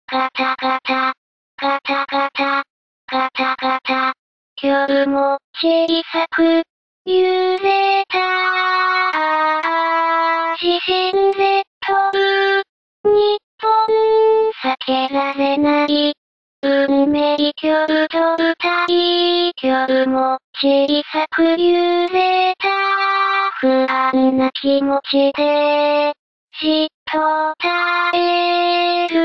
ガタガタ、ガタガタ、ガタガタ。今日も小さく揺れた。地震で飛ぶ。日本避けられない。運命共同体。今日も小さく揺れた。不安な気持ちでじっと耐える。